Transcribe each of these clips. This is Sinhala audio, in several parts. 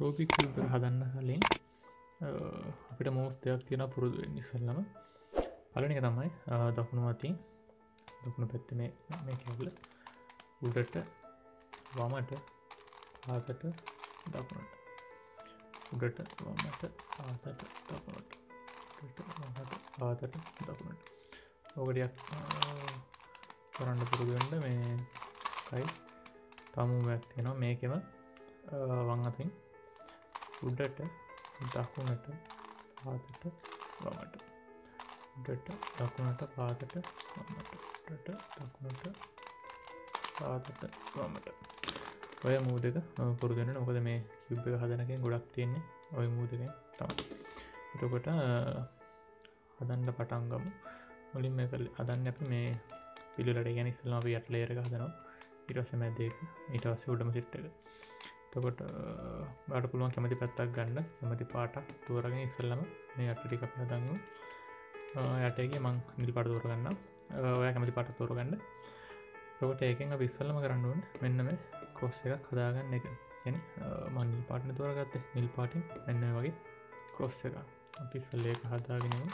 රූබික් කියුබ් එක හදන්න කලින් අපිට මෝස් දෙයක් තියෙනවා පුරුදු වෙන්න ඉස්සෙල්ලම. පළවෙනි එක තමයි දකුණු අතින් දකුණු පැත්තේ මේ කැවුල උඩට වමට පහතට දකුණට උඩට වමට පහතට දකුණට උඩට වමට පහතට දකුණට. ඕක ටිකක් කරන්න පුරුදු වෙන්න මේ කයි තමුමක් තියෙනවා මේකෙම වම් අතින් උඩට දකුණට පහතට වමට උඩට දකුණට පහතට වමට උඩට දකුණට පහතට වමට. ඔය මූ දෙක පුරුදු වෙන්න. මොකද මේ කියුබ් එක හදන එකෙන් ගොඩක් තියෙන්නේ ඔය මූ දෙකෙන් තමයි. එතකොට හදන්න පටන් ගමු. මුලින් මේක හදන්නේ අපි මේ පිළිවෙලට. කියන්නේ ඉස්සෙල්ලාම අපි යට ලේයර් එක හදනවා. ඊට පස්සේ මැද එක, ඊට පස්සේ උඩම සිට් එක. එතකොට ඔයාලට පුළුවන් කැමති පැත්තක් ගන්න. කැමති පාටක් තෝරගෙන ඉස්සෙල්ලාම මේ යට ටික අපි හදමු. යට එකේ මම නිල් පාට තෝරගන්නම්. ඔයා කැමති පාට තෝරගන්න. එතකොට ඒකෙන් අපි ඉස්සෙල්ලාම කරන්න ඕනේ මෙන්න මේ ක්‍රොස් එකක් හදාගන්න එක. يعني මම නිල් පාටනේ තෝරගත්තේ. නිල් පාටින් මෙන්න මේ වගේ ක්‍රොස් එකක්. අපි ඉස්සෙල්ලා ඒක හදාගෙන යමු.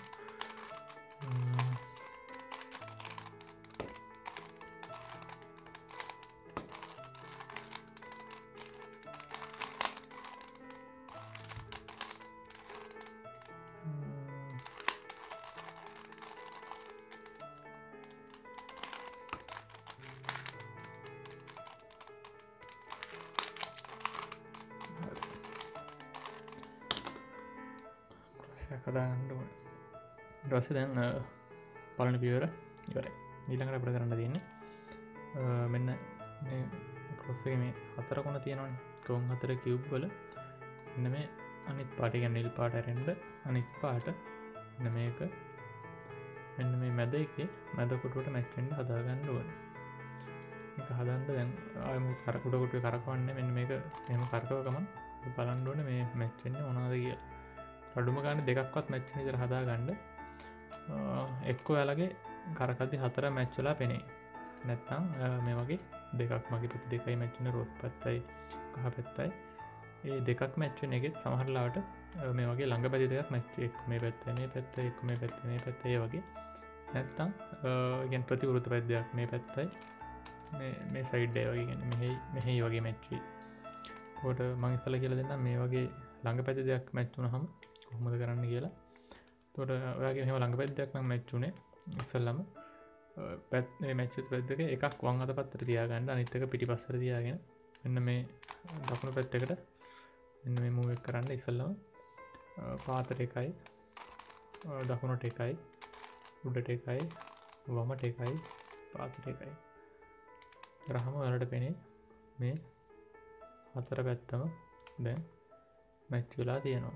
කදාගන්න ඕනේ. ඊට පස්සේ දැන් පළවෙනි පියවර ඉවරයි. ඊළඟට අපිට කරන්න තියෙන්නේ මෙන්න මේ ක්‍රොස් එකේ මේ හතර කොන තියෙනවනේ. කොන් හතර කියුබ් වල මෙන්න මේ අනිත් පාට කියන්නේ නිල් පාට ඇරෙන්න අනිත් පාට මෙන්න මේක මෙන්න මේ මැද එකේ මැද කොටුවට මැච් වෙන්න හදා ගන්න ඕනේ. මේක හදන්න දැන් ආයෙම උඩ කොටුවේ කරකවන්නේ මෙන්න මේක එහෙම කරකව ගමන් බලන්න ඕනේ මේ මැච් වෙන්නේ මොනවද කියලා. අඩුම ගානේ දෙකක්වත් මැච් වෙන විදිහට හදා ගන්න. එක්ක ඔයාලගේ කරකද්දි හතර මැච් වෙලා පෙනේ. නැත්නම් මේ වගේ දෙකක් මගේ පැත්ත දෙකයි මැච් වෙන රෝස් පැත්තයි කහ පැත්තයි. ඒ දෙකක් මැච් වෙන එකෙත් සමහර ලාවට මේ වගේ ළඟ පැති දෙකක් මැච් එක්ක මේ පැත්තයි මේ පැත්තයි එක්ක මේ පැත්තයි මේ පැත්තයි ඒ වගේ. නැත්නම් කියන්නේ ප්‍රතිවිරුද්ධ පැත්ත දෙකක් මේ පැත්තයි මේ සයිඩ් එක වගේ කියන්නේ මෙහි වගේ මැච් වෙයි. ඒකට මම ඉස්සලා කියලා දෙන්නම් මේ වගේ ළඟ පැති දෙකක් මැච් වුණාම කොහොමද කරන්න කියලා. එතකොට ඔයාගේ මෙහෙම ළඟ පැත්තක් නම් මැච් උනේ ඉස්සෙල්ලාම මේ මැච් පැත්ත දෙක එකක් වම් අත පැත්තට තියාගන්න අනිත් එක පිටිපස්සට තියාගෙන මෙන්න මේ දකුණු පැත්තකට මෙන්න මේ මූව් එක කරන්න. ඉස්සෙල්ලාම පාතට එකයි දකුණට එකයි උඩට එකයි වමට එකයි පාතට එකයි කරාම ඔයාලට පේන්නේ මේ හතර පැත්තම දැන් මැච් වෙලා තියෙනවා.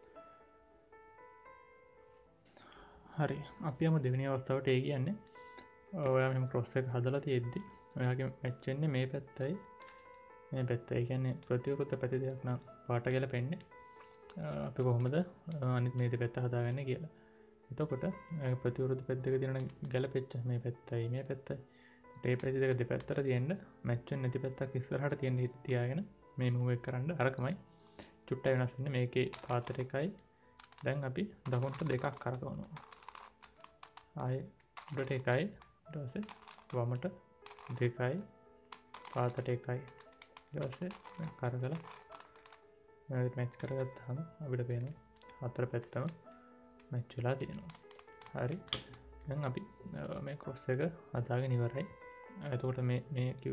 හරි අපි යමු දෙවෙනි අවස්ථාවට. ඒ කියන්නේ ඔයා මෙහෙම ක්‍රොස් එක හදලා තියෙද්දි ඔයාගේ මැච් වෙන්නේ මේ පැත්තයි මේ පැත්තයි. කියන්නේ ප්‍රතිවිරුද්ධ පැති දෙකක් නම් පාට ගැලපෙන්නේ. අපි කොහොමද අනිත් මේ දෙපැත්ත හදාගන්නේ කියලා. එතකොට ප්‍රතිවිරුද්ධ පැති දෙක තියෙන ගැලපෙච්ච මේ පැත්තයි මේ පැත්තයි. ඒ පැති දෙක දෙපැත්තට තියෙන්න මැච් වෙන්නේ නැති පැත්තක් ඉස්සරහට තියෙන හිත තියාගෙන මේ මූව් එක කරන්න. අරකමයි චුට්ටයි වෙනස් වෙන්නේ. මේකේ පාතට එකයි. දැන් අපි දකුණට දෙකක් කරකවනවා. ආයේ උඩට එකයි ඊට පස්සේ වමට දෙකයි පාතට එකයි ඊට පස්සේ කරකලා මැච් කරගත්තාම අපිට පේනවා හතර පැත්තම මැච් වෙලා තියෙනවා. හරි දැන් අපි මේ ක්‍රොස් එක හදාගෙන ඉවරයි. එතකොට මේකයි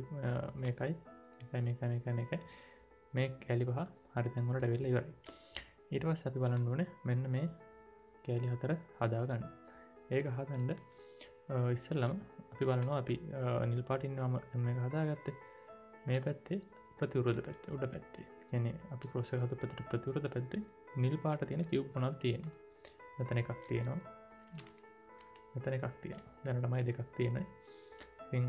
මේ කැලි පහ හරි තැන් වලට ඇවිල්ලා ඉවරයි. ඊට පස්සේ අපි බලන්න ඕනේ මෙන්න මේ කැලි හතර හදා ගන්න. ඒක හදන්න ඉස්සෙල්ලම අපි බලනවා අපි නිල් පාටින් මේක හදාගත්තේ මේ පැත්තේ ප්‍රතිවිරුද්ධ පැත්තේ උඩ පැත්තේ. කියන්නේ අපි ක්‍රොස් එක හදපු පැත්තේ ප්‍රතිවිරුද්ධ පැත්තේ නිල් පාට තියෙන කියුබ් මොනවද තියෙන්නේ. මෙතන එකක් තියෙනවා. මෙතන එකක් තියෙනවා. දැන් ළමයි දෙකක් තියෙනවා. ඉතින්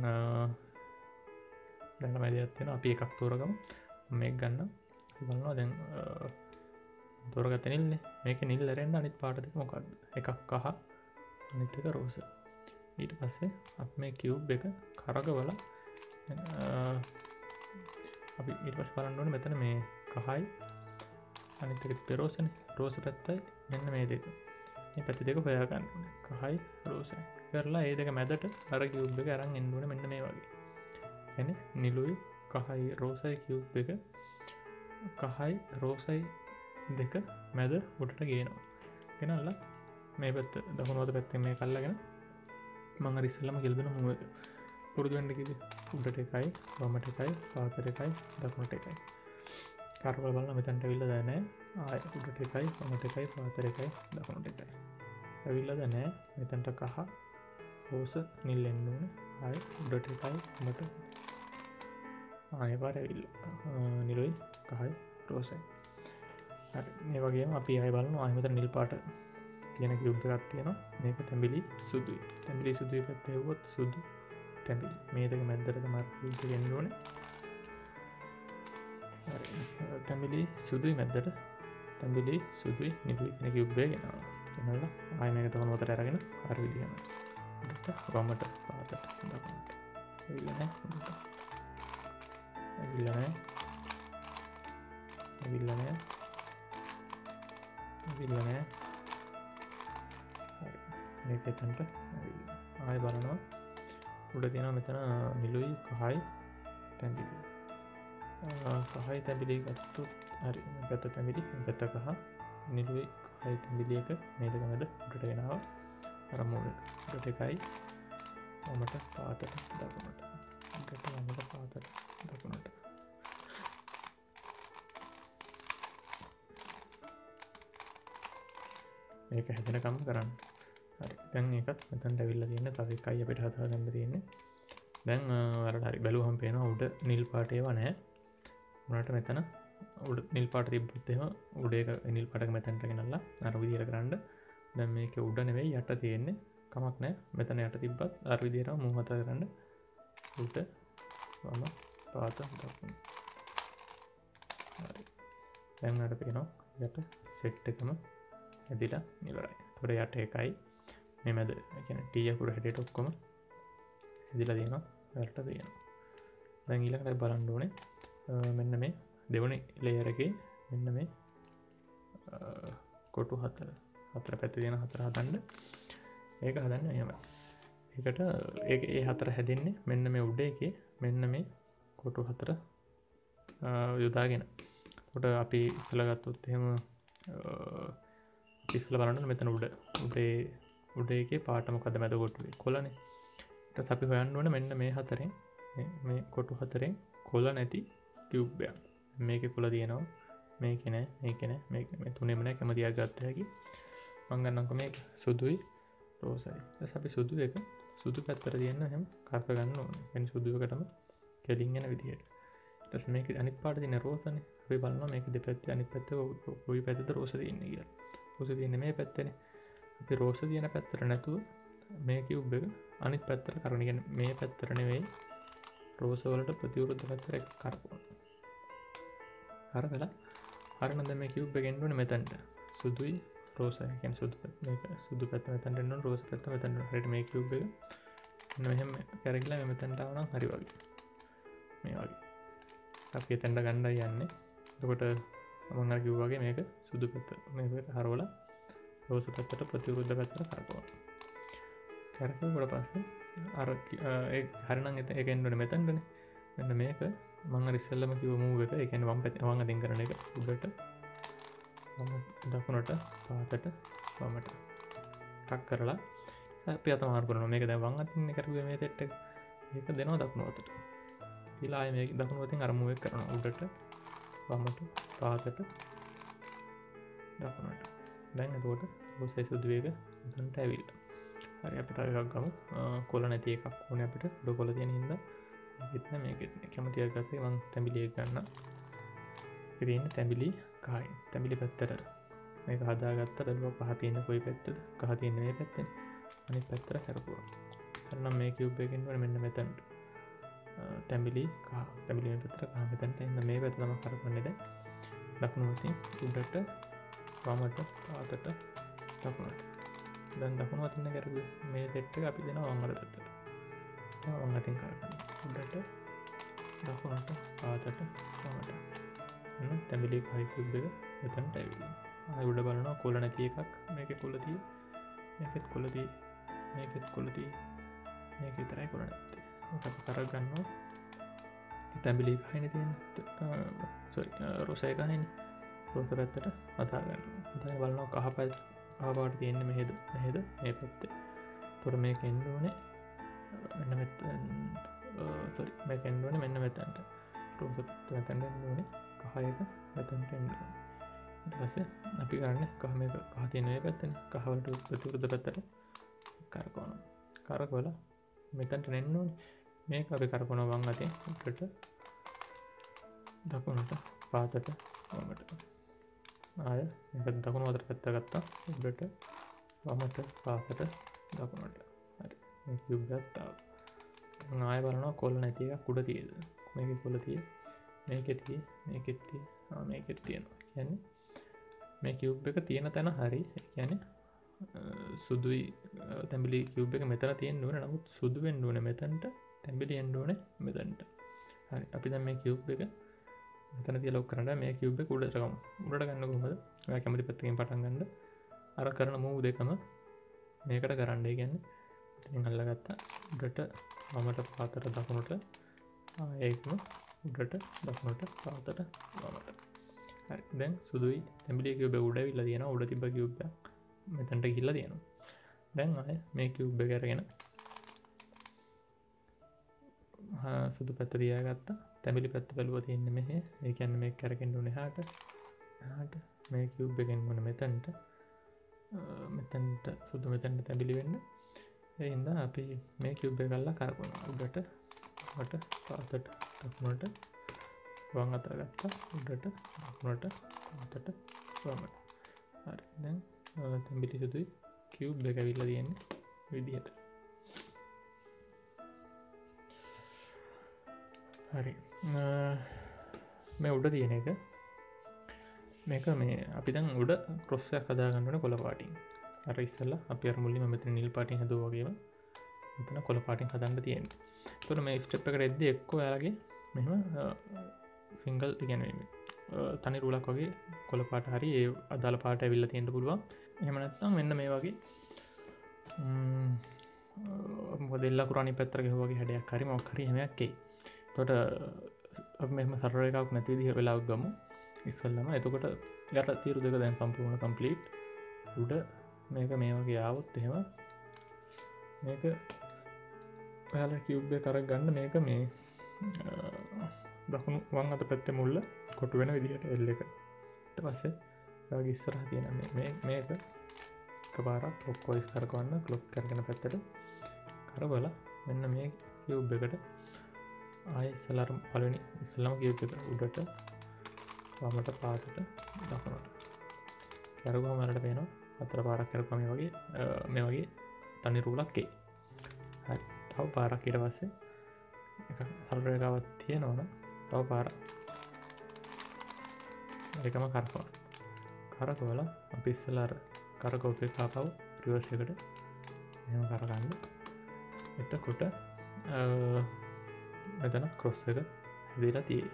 දැන් ළමයි දෙකක් තියෙනවා. අපි එකක් තෝරගමු. මේක ගන්න. අපි බලනවා දැන් තෝරගත්ත නිල්නේ. මේකේ නිල් ඇරෙන්න අනිත් පාට දෙක මොකක්ද? එකක් කහ අනිත් එක රෝස. ඊට පස්සේ අපි මේ කියුබ් එක කරකවලා අපි ඊට පස්සේ බලන්න ඕනේ මෙතන මේ කහයි අනිත් එක තිබ්බේ රෝසනේ. රෝස පැත්තයි මෙන්න මේ දෙක. මේ පැති දෙක හොයා ගන්න ඕනේ. කහයි රෝසයි. කරලා ඒ දෙක මැදට අර කියුබ් එක අරන් එන්න ඕනේ මෙන්න මේ වගේ. කියන්නේ නිලුයි කහයි රෝසයි කියුබ් එක කහයි රෝසයි දෙක මැද උඩට ගේනවා. ගෙනල්ලා මේ පැත්ත දකුණු අත පැත්තෙන් මේක අල්ලගෙන මම අර ඉස්සෙල්ලාම කියලා දුන්න මූව එක පුරුදු වෙන්න කිව්වේ. උඩට එකයි වමට එකයි පහතට එකයි දකුණට එකයි. කරවල බලන්න මෙතනට ඇවිල්ලා දැන් නැහැ. ආය උඩට එකයි වමට එකයි පහතට එකයි දකුණට එකයි. ඇවිල්ලාද නැහැ. මෙතනට කහ රෝස නිල් එන්න ඕනේ. ආය උඩට එකයි වමට ආය පාර ඇවිල්ලා නිලුයි කහයි රෝසයි. හරි මේ වගේම අපි ආය බලමු. ආය මෙතන නිල් පාට තියෙන කියුබ් එකක් තියෙනවා. මේක තැඹිලි සුදුයි. තැඹිලි සුදුයි පැත්තේ හෙව්වොත් සුදු තැඹිලි. මේ දෙක මැද්දට තමයි කියුබ් එක එන්න ඕනේ. හරි තැඹිලි සුදුයි මැද්දට තැඹිලි සුදුයි නිලුයි කියන කියුබ් එක ගෙනවා. එනවල ආයෙ මේක තවම උතර අරගෙන අර විදිහම උඩට වමට පහතට දකුණට. ඇවිල්ලා නැහැ උඩට. ඇවිල්ලා නැහැ. ඇවිල්ලා නැහැ. ඇවිල්ලා නැහැ. මේක එතනට ආයෙ බලනවා. උඩ තියෙනවා මෙතන නිලුයි කහයි තැඹිලි. කහයි තැඹිලි ගත්තොත් හරි මේ පැත්ත තැඹිලි මේ පැත්ත කහ නිලුයි කහයි තැඹිලි එක මේ දෙක මැද උඩට ගෙනාවා. අර මූලෙට උඩට එකයි වමට පහතට දකුණට. උඩට වමට පහතට දකුණට. මේක හැදෙනකම් කරන්න. හරි දැන් ඒකත් මෙතනට ඇවිල්ලා තියෙන්නේ. තව එකයි අපිට හදාගන්න තියෙන්නේ. දැන් ඔයාලට හරි බැලුවම පේනවා උඩ නිල් පාට ඒවා නැහැ. උනාට මෙතන උඩ නිල් පාට තිබ්බොත් එහෙම උඩ එක නිල් පාටක මෙතනට ගෙනල්ලා අර විදියට කරන්න. දැන් මේකේ උඩ නෙවෙයි යට තියෙන්නේ. කමක් නැහැ. මෙතන යට තිබ්බත් අර විදියටම මූ හත කරන්න. උඩ වම පාත දකුණ. හරි. දැන් අර පේනවා යට සෙට් එකම ඇදිලා ඉවරයි. ඒතකොට යට එකයි මේ මැද කියන්නේ T අකුර හැඩයට ඔක්කොම ඇදිලා තියෙනවා. වලට තියෙනවා. දැන් ඊළඟට බලන්න ඕනේ මෙන්න මේ දෙවෙනි ලේයර් එකේ මෙන්න මේ කොටු හතර පැත්තේ තියෙන හතර හදන්න. ඒක හදන්න එහෙමයි. ඒකට ඒ හතර හැදෙන්නේ මෙන්න මේ උඩ එකේ මෙන්න මේ කොටු හතර යොදාගෙන. ඒකට අපි ඉස්සලා ගත්තොත් එහෙම ඉස්සලා බලන්න මෙතන උඩ එකේ පාට මොකද මැද කොටුවේ කොළනේ. ඊට පස්සේ අපි හොයන්න ඕනේ මෙන්න මේ හතරෙන් මේ කොටු හතරෙන් කොළ නැති කියුබ් එකක්. මේකේ කොළ තියෙනවා. මේකේ නෑ, මේකේ නෑ, මේ තුනේම නෑ. කැමතියක් ගත්ත හැකි. මම ගන්නම්කෝ මේක සුදුයි රෝසයි. ඊට අපි සුදු එක සුදු පැත්තට තියෙන හැම කරක ගන්න ඕනේ. يعني සුදු එකටම කෙලින් යන විදිහට. ඊට පස්සේ මේක අනිත් පාට තියෙන රෝසනේ. අපි බලනවා මේක දෙපැත්තේ අනිත් පැත්තේ කොයි පැත්තද රෝස තියෙන්නේ කියලා. රෝස තියෙන්නේ මේ පැත්තේනේ. අපි රෝස තියෙන පැත්තට නැතුව මේ කියුබ් එක අනිත් පැත්තට කරන. يعني මේ පැත්තට නෙවෙයි රෝස වලට ප්‍රතිවිරුද්ධ පැත්තට කරකවන. කරකලා හරිනම් දැන් මේ කියුබ් එක එන්න ඕනේ මෙතනට. සුදුයි රෝසයි. කියන්නේ සුදු පැත්ත මේක සුදු පැත්ත මෙතනට එන්න ඕනේ. රෝස පැත්ත මෙතනට. හරියට මේ කියුබ් එක මෙහෙම කරගිලා මේ මෙතනට ආවනම් හරි වගේ. මේ වගේ. අපි එතනට ගන්නයි යන්නේ. එතකොට මම අර කිව්වා වගේ මේක සුදු පැත්ත මේක හරවලා රෝස පැත්තට ප්‍රතිවිරුද්ධ පැත්තට කරකවන. කරකවුවට පස්සේ අර ඒ හරිනම් ඒක එන්න ඕනේ මෙතනටනේ. මෙන්න මේක මම අර ඉස්සෙල්ලම කිව්ව මූව් එක. ඒ කියන්නේ වම් අතින් කරන එක උඩට වම දකුණට පහතට වමට ටක් කරලා අපි අත මාරු කරනවා. මේක දැන් වම් අතින් කරුවේ මේ සෙට් එක. මේක දෙනවා දකුණු අතට. ඊළඟ ආයේ මේක දකුණු අතින් අර මූව් එක කරනවා උඩට වමට පහතට දකුණට. දැන් එතකොට රෝසයි සුදු එක මෙතනට ඇවිල්ලා. හරි අපි තව එකක් ගමු. කොළ නැති එකක් ඕනේ අපිට. උඩ කොළ තියෙන හින්දා මේකෙත් නෑ මේකෙත් නෑ. කැමතියක් ගත්තේ මම තැඹිලි එක ගන්නම්. ඒක තියෙන්නේ තැඹිලි කහයි. තැඹිලි පැත්තට මේක හදාගත්ත බැලුවා කහ තියෙන්නේ කොයි පැත්තද? කහ තියෙන්නේ මේ පැත්තනේ. අනිත් පැත්තට කරපුවා. හරිනම් මේ කියුබ් එකෙන් වල මෙන්න මෙතනට. තැඹිලි කහ. තැඹිලි මේ පැත්තට කහ මෙතනට. එන්න මේ පැත්ත තමයි කරපන්නේ දැන්. දකුණු අතින් උඩට වමට පහතට දකුණට. දැන් දකුණු අතින් කරපුවේ මේ සෙට් එක අපි දෙනවා වම් අත පැත්තට. වම් අතින් කරගන්න. උඩට දකුණට පහතට වමට. තැඹිලි කහයි කියුබ් එක මෙතනට ඇවිල්ලා. ආයෙ උඩ බලනවා කොළ නැති එකක්. මේකේ කොළ තියෙයි. මේකෙත් කොළ තියෙයි. මේකෙත් කොළ තියෙයි. මේක විතරයි කොළ නැත්තේ. ඒක අපි කරක් ගන්නවා. තැඹිලි එකයිනේ තියෙන්නේ. සෝරි රොස එකයිනේ. රොස පැත්තට අදා ගන්නවා. දැන් බලනවා කහ පාට තියෙන්නේ මෙහෙද මේ පැත්තේ. ඒතර මේක එන්න ඕනේ මෙන්න මෙතන. සෝරි මේක එන්න ඕනේ මෙන්න මෙතනට. රොස පැත්තට එන්න ඕනේ. කහ එක මෙතනට එන්න ඕනේ. ඊට පස්සේ අපි කරන්නේ කහ තියෙන මේ පැත්තනේ. කහ වලට ප්‍රතිවිරුද්ධ පැත්තට කරකවනවා. කරකවලා මෙතනට එන්න ඕනේ. මේක අපි කරකවනවා වම් අතෙන් උඩට දකුණට පාතට වමට. ආය මේක දකුණු අතට පැත්ත ගත්තා. උඩට වමට පාතට දකුණට. හරි. මේ කියුබ් එකත් ආවා. මම ආය බලනවා කොළ නැති එකක් උඩ තියෙද. මේකේ කොළ තියෙයි. මේකේ තියෙයි. මේකෙත් තියෙයි. මේකෙත් තියෙනවා. කියන්නේ මේ කියුබ් එක තියෙන තැන හරි. ඒ කියන්නේ සුදුයි තැඹිලි කියුබ් එක මෙතන තියෙන්න ඕනේ. නමුත් සුදු වෙන්න ඕනේ මෙතනට. තැඹිලි එන්න ඕනේ මෙතනට. හරි. අපි දැන් මේ කියුබ් එක මෙතන තියලා ලොක් කරන්න. මේ කියුබ් එක උඩට ගමු. උඩට ගන්න කොහොමද? ඔයා කැමති පැත්තකින් පටන් ගන්න. අර කරන මූව් දෙකම මේකට කරන්න. ඒ කියන්නේ ඉතින් අල්ලගත්තා. උඩට වමට පාතට දකුණට ඒකම උඩට දකුණට පාතට වමට. හරි. දැන් සුදුයි තැඹිලි කියුබ් එක උඩ ඇවිල්ලා තියෙනවා. උඩ තිබ්බ කියුබ් එක මෙතනට ගිහිල්ලා තියෙනවා. දැන් ආයේ මේ කියුබ් එක අරගෙන සුදු පැත්ත තියාගත්තා. තැඹිලි පැත්ත බැලුවා තියෙන්නේ මෙහෙ. ඒ කියන්නේ මේක කරගෙන උනේ එහාට මේ කියුබ් එකෙන් මොන මෙතනට සුදු මෙතනට තැඹිලි වෙන්න. ඒ හින්දා අපි මේ කියුබ් එක අල්ලලා කරකවනවා. උඩට වට පාතට දකුණට වම් අතට ගත්තා. උඩට දකුණට පාතට වමට. හරි. දැන් තැඹිලි සුදුයි කියුබ් එක ඇවිල්ලා තියෙන්නේ විදිහට. හරි. මේ උඩ තියෙන එක මේක මේ අපි දැන් උඩ ක්‍රොස් එකක් හදා ගන්න ඕනේ කොළ පාටින්. අර ඉස්සෙල්ලා අපි අර මුලින්ම මෙතන නිල් පාටින් හදුවා වගේම මෙතන කොළ පාටින් හදන්න තියෙන්නේ. ඒතකොට මේ ස්ටෙප් එකට එද්දී එක්කෝ ඔයාලගේ මෙහෙම සිංගල් කියන්නේ තනි රූලක් වගේ කොළ පාට හරි ඒ අදාළ පාට ඇවිල්ලා තියෙන්න පුළුවන්. එහෙම නැත්නම් මෙන්න මේ වගේ මොදෙල් ලකුරු අනිත් පැත්තට ගහුවා වගේ හැඩයක් හරි මොකක් හරි එහෙමයක් එයි. එතකොට අපි මෙහෙම සරල රේඛාවක් නැති විදිහ වෙලාවක් ගමු ඉස්සෙල්ලාම. එතකොට යට තීරු දෙක දැන් සම්පූර්ණ කම්ප්ලීට්. උඩ මේක මේ වගේ ආවොත් එහෙම මේක ඔයාලා කියුබ් එක අරගෙන ගන්න. මේක මේ දකුණු වම් අත පැත්තේ මුල්ල කොටු වෙන විදිහට L එක. ඊට පස්සේ ඔයාගේ ඉස්සරහ තියෙන මේක එකපාරක් ක්ලොක්වයිස් කරකවන්න. ක්ලොක් කරගෙන පැත්තට කරවලා මෙන්න මේ කියුබ් එකට ආයෙ ඉස්සෙල්ලාම පළවෙනි ඉස්සෙල්ලාම කියුබ් එක උඩට වමට පාතට දකුණට කරගුවම වලට පේනවා. හතර පාරක් කරපුවා මේ වගේ තනි රූලක් එයි. හරි. තව පාරක් ඊට පස්සේ එක සරල රේඛාවක් තියෙනවනම් තව පාරක් ඒකම කරකවන්න. කරකවලා අපි ඉස්සෙල්ලා අර කරකවපු එක ආපහු රිවර්ස් එකට එහෙම කරගන්න. එතකොට මෙතන ක්‍රොස් එක හැදලා තියෙයි.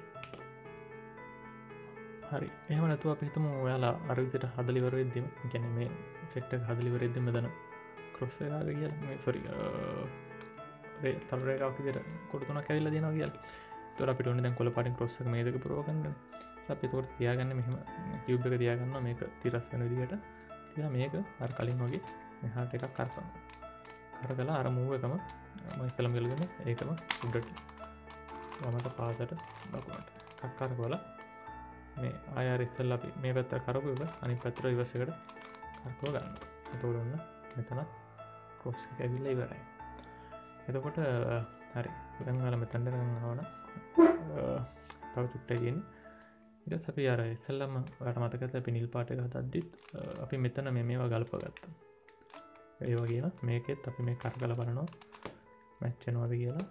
හරි. එහෙම නැතුව අපි හිතමු ඔයාලා අර විදිහට හදලා ඉවර වෙද්දිම කියන්නේ මේ සෙට් එක හදලා ඉවර වෙද්දිම මෙතන ක්‍රොස් එකක් කියලා මේ සෝරි තරු රේඛාවක් විදිහට කොටු තුනක් ඇවිල්ලා තියෙනවා කියලා. ඒතකොට අපිට ඕනේ දැන් කොළ පාටින් ක්‍රොස් එක මේ දෙක පුරව ගන්නනේ. අපි ඒකට තියාගන්නේ මෙහෙම කියුබ් එක තියාගන්නවා මේක තිරස් වෙන විදිහට. තියලා මේක අර කලින් වගේ මෙහාට එකක් කරකවනවා. කරකලා අර මූව් එකම මම ඉස්සලම ගලගෙන ඒකම උඩට වමට පාතට දකුණට එකක් කරකවලා මේ ආයෙ ඉස්සෙල්ලා අපි මේ පැත්ත කරපු එක අනිත් පැත්තට රිවර්ස් එකට කරකව ගන්නවා. එතකොට ඔන්න මෙතන ක්‍රොස් එක ඇවිල්ලා ඉවරයි. එතකොට හරි. දැන් ඔයාලා මෙතනට ආවනම් තව චුට්ටක් තියෙන්නේ. ඊට පස්සේ අපි අර ඉස්සෙල්ලාම ඔයාලට මතකද අපි නිල් පාට එක හදද්දිත් අපි මෙතන මේවා ගලපගත්තා. ඒ වගේම මේකෙත් අපි මේ කරකලා බලනවා මැච් වෙනවද කියලා.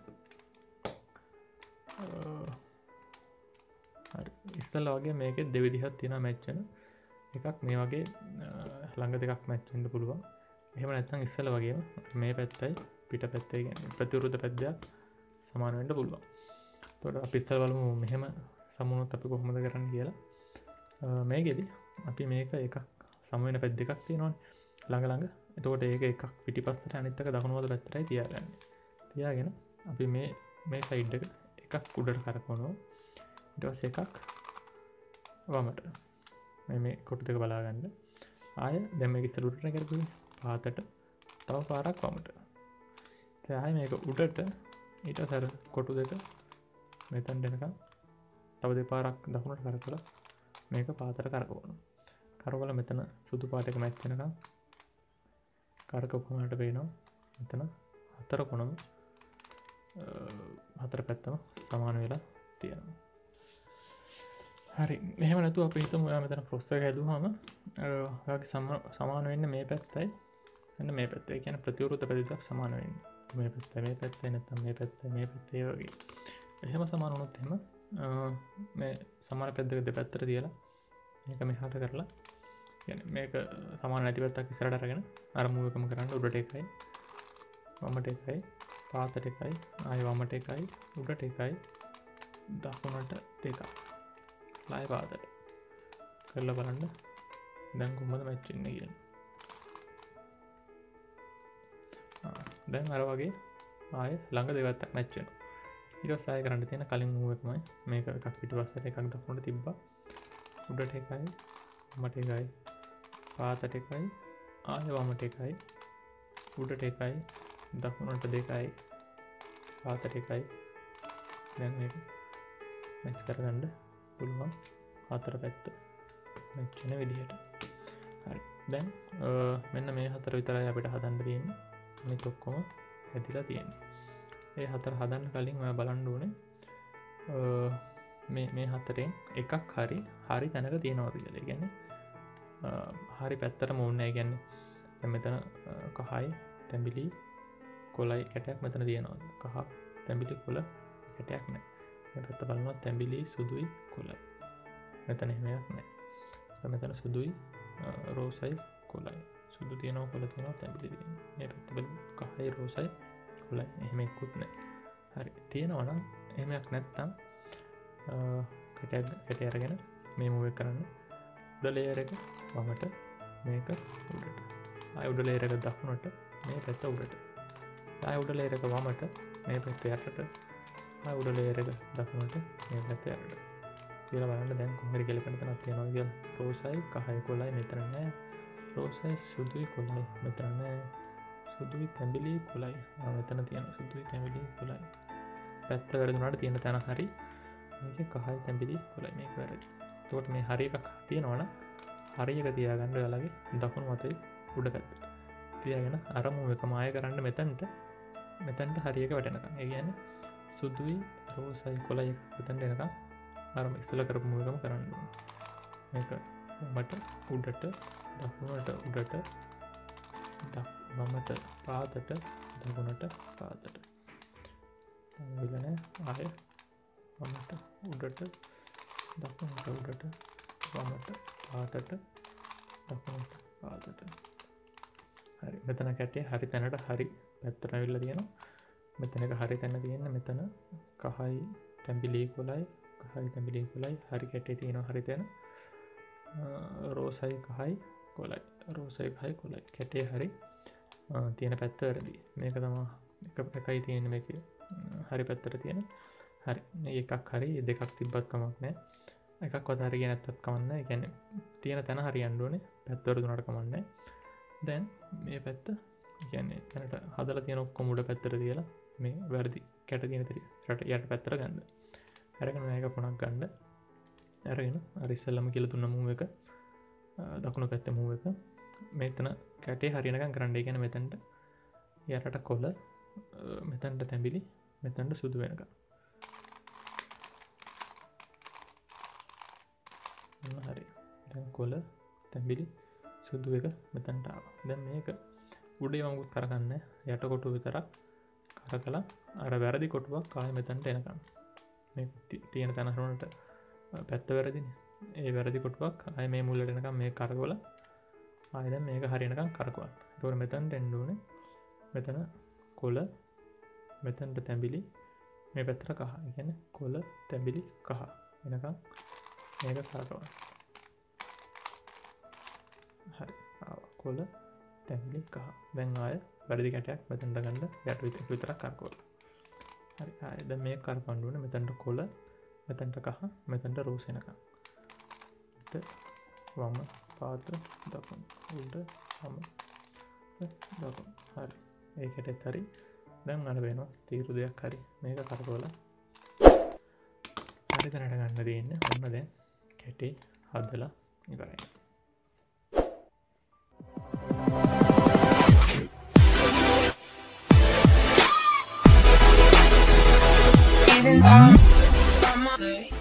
හරි. ඉස්සෙල්ලා වගේ මේකෙත් දෙවිදිහක් තියෙනවා මැච් වෙන. එකක් මේ වගේ ළඟ දෙකක් මැච් වෙන්න පුළුවන්. එහෙම නැත්නම් ඉස්සෙල්ලා වගේම මේ පැත්තයි පිට පැත්තයි කියන්නේ ප්‍රතිවිරුද්ධ පැත්තක් සමාන වෙන්න පුළුවන්. එතකොට අපි ඉස්සෙල්ලා බලමු මෙහෙම සමුනොත් අපි කොහොමද කරන්නේ කියලා. මේකෙදි අපි මේක එකක් සම වෙන පැත්ත දෙකක් තියෙනවනේ ළඟ ළඟ. එතකොට ඒක එකක් පිටිපස්සට අනිත් එක දකුණු අත පැත්තටයි තියාගන්නේ. තියාගෙන අපි මේ සයිඩ් එක එකක් උඩට කරකවනවා. ඊට පස්සේ එකක් වමට. මේ කොටු දෙක බලා ගන්න. ආය දැන් මේක ඉස්සර උඩට කරපුවේ පාතට තව පාරක් වමට. ඉතින් ආය මේක උඩට ඊට අතර කොටු දෙක මෙතන දෙනකම් තව දෙපාරක් දකුණට කරකවලා මේක පාතට කරකවනවා. කරකවලා මෙතන සුදු පාට එක මැච් වෙනකම් කරකවපුවාට පේනවා මෙතන හතර කොනම හතර පැත්තම සමාන වෙලා තියෙනවා. හරි මෙහෙම නැතුව අපි හිතමු ඔයා මෙතන ක්‍රොස් එක හැදුවාම ඔයාගේ සමාන වෙන්නේ මේ පැත්තයි මෙන්න මේ පැත්තයි. ඒ කියන්නේ ප්‍රතිවිරුද්ධ පැති දෙකක් සමාන වෙන්නේ. මේ පැත්තයි නැත්නම් මේ පැත්තයි වගේ. එහෙම සමාන වුණොත් එහෙම මේ සමාන පැත්ත දෙක දෙපැත්තට තියලා මේක මෙහාට කරලා කියන්නේ මේක සමාන නැති පැත්තක් ඉස්සරහට අරගෙන අර මූව් එකම කරන්න උඩට එකයි වමට එකයි පාතට එකයි ආයෙ වමට එකයි උඩට එකයි දකුණට දෙකක් ආයෙ පාතට කරලා බලන්න දැන් කොහොමද මැච් වෙන්නේ කියලා. දැන් අර වගේ ආයෙ ළඟ දෙපැත්තක් මැච් වෙනවා. ඊට පස්සේ ආයෙ කරන්න තියෙන කලින් මූව් එකමයි මේක එකක් පිටිපස්සට එකක් දකුණට තිබ්බා උඩට එකයි වමට එකයි පාතට එකයි ආයෙ වමට එකයි උඩට එකයි දකුණට දෙකයි පාතට එකයි. දැන් මේක මැච් කරගන්න පුළුවන් හතර පැත්ත මැච් වෙන විදිහට. හරි දැන් මෙන්න මේ හතර විතරයි අපිට හදන්න තියෙන්නේ. අනිත් ඔක්කොම හැදිලා තියෙන්නේ. මේ හතර හදන්න කලින් ඔයා බලන්න ඕනේ මේ හතරෙන් එකක් හරි තැනක තියෙනවද කියලා. ඒ කියන්නේ හරි පැත්තටම ඕනේ. ඒ කියන්නේ දැන් මෙතන කහයි තැඹිලි කොළයි කැටයක් මෙතන තියෙනවා. කහ තැඹිලි කොළ කැටයක් නැහැ. මේ පැත්ත බලනවා තැඹිලි සුදුයි කොළයි. මෙතන එහෙම එකක් නැහැ. මෙතන සුදුයි රෝසයි කොළයි. සුදු තියෙනවා කොළ තියෙනවා තැඹිලි තියෙනවා. මේ පැත්ත බලමු කහයි රෝසයි කොළයි. එහෙම එකකුත් නැහැ. හරි තියෙනවා නම් එහෙම එකක් නැත්තම් කැටය අරගෙන මේ මූව් එක කරන්න. උඩ ලේයර් එක වමට මේක උඩට. ආය උඩ ලේයර් එක දකුණට මේ පැත්ත උඩට. ආය උඩ ලේයර් එක වමට මේ පැත්ත යටට. ආය උඩ ලේයර් එක දකුණට මේ පැත්ත යටට. කියලා බලන්න දැන් කොහොමද කියලා කෙනෙක් තනක් තියනවා කියලා. රෝසයි කහයි කොළයි මෙතන නැහැ. රෝසයි සුදුයි කොළයි මෙතන නැහැ. සුදුයි තැඹිලි කොළයි මෙතන තියෙනවා. සුදුයි තැඹිලි කොළයි. පැත්ත වැරදුනාට තියෙන තැන හරි. මේකේ කහයි තැඹිලි කොළයි මේක වැරදි. එතකොට මේ හරි එකක් තියෙනවනම් හරි එක තියාගන්න ඔයාලගේ දකුණු අතේ උඩ පැත්තට. තියාගෙන අර මූව් එකම ආයෙ කරන්න මෙතනට හරි එක වැටෙනකම්. ඒ කියන්නේ සුදුයි රෝසයි කොළයි මෙතනට එනකම් අර ඉස්සෙල්ලා කරපු මූව් එකම කරන්න ඕනේ. මේක වමට උඩට දකුණට උඩට වමට පාතට දකුණට පාතට. විලනේ ආයෙ වමට උඩට දකුණට උඩට වමට පාතට දකුණට පාතට. හරි මෙතන කැටේ හරි තැනට හරි පැත්තට ඇවිල්ලා තියෙනවා. මෙතන එක හරි තැන තියෙන මෙතන කහයි තැඹිලි කොළයි හරි කැටේ තියෙනවා හරි තැන. රෝසයි කහයි කොළයි කැටේ හරි තියෙන පැත්ත වැරදි. මේක තමයි එකයි තියෙන්නේ මේකේ හරි පැත්තට තියෙන. හරි මේ එකක් හරි දෙකක් තිබ්බත් කමක් නැහැ. එකක්වත් හරි ගියේ නැත්තත් කමක් නැහැ. ඒ කියන්නේ තියෙන තැන හරියන්න ඕනේ. පැත්ත වරදුනට කමක් නැහැ. දැන් මේ පැත්ත කියන්නේ දැනට හදලා තියෙන ඔක්කොම උඩ පැත්තට තියලා මේ වැරදි කැට තියෙන යට පැත්තට ගන්න. අරගෙන මේක කොනක් ගන්න. අරගෙන අර ඉස්සෙල්ලම කියලා දුන්න මූව් එක දකුණු පැත්තේ මූව් එක මෙතන කැටේ හරියනකම් කරන්න. ඒ කියන්නේ මෙතනට යටට කොළ මෙතනට තැඹිලි මෙතනට සුදු වෙනකම්. හරි දැන් කොළ තැඹිලි සුදු එක මෙතනට ආවා. දැන් මේක උඩේ වංගුත් කරගන්න යට කොටු විතරක් කරකලා අර වැරදි කොටුවක් ආයෙ මෙතනට එනකම්. මේ තියෙන තැන හරුණට පැත්ත වැරදිනේ. ඒ වැරදි කොටුවක් ආයෙ මේ මුලට එනකම් මේක කරකවලා ආයෙ දැන් මේක හරියනකම් කරකවන්න. ඒතකොට මෙතනට එන්න ඕනේ. මෙතන කොළ මෙතනට තැඹිලි මේ පැත්තට කහ. ඒ කියන්නේ කොළ තැඹිලි කහ එනකම් මේක කරකවන්න. කොළ තැඹිලි කහ. දැන් ආය වැරදි කැටයක් මෙතනට ගන්න යට විතරක් කරකවලා. හරි. ආය දැන් මේක කරපන්න ඕනේ. මෙතනට කොළ, මෙතනට කහ, මෙතනට රෝස් එනකම්. වම පාත දකුණ උඩ වම දකුණ. හරි. ඒකටත් හරි. දැන් අර වෙනවා තීරු දෙයක් හරි. මේක කරකවලා හරි තැනට ගන්න දෙන්නේ. ඔන්න දැන් කැටේ හදලා ඉවරයි. Even on my